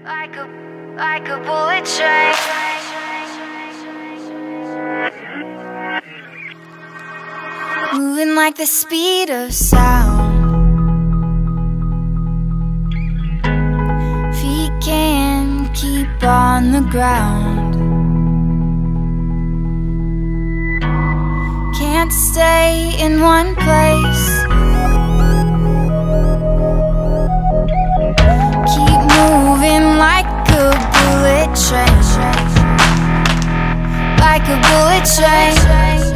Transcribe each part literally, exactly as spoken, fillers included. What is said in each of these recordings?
Like a, like a bullet train. Moving like the speed of sound. Feet can't keep on the ground. Can't stay in one place. Keep moving like a bullet train. Like a bullet train.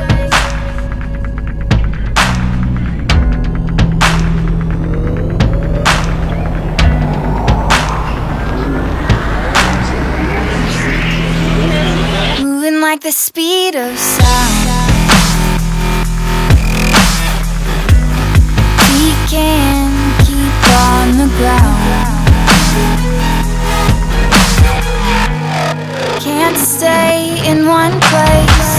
Moving like the speed of sound. We can't keep on the ground. Can't stay in one place.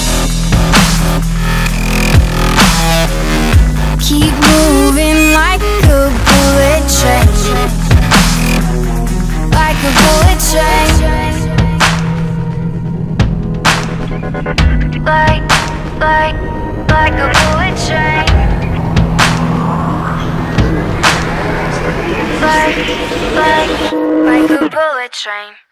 Keep moving like a bullet train. Like a bullet train. Like, like, like a bullet train. Like, like, like a bullet train.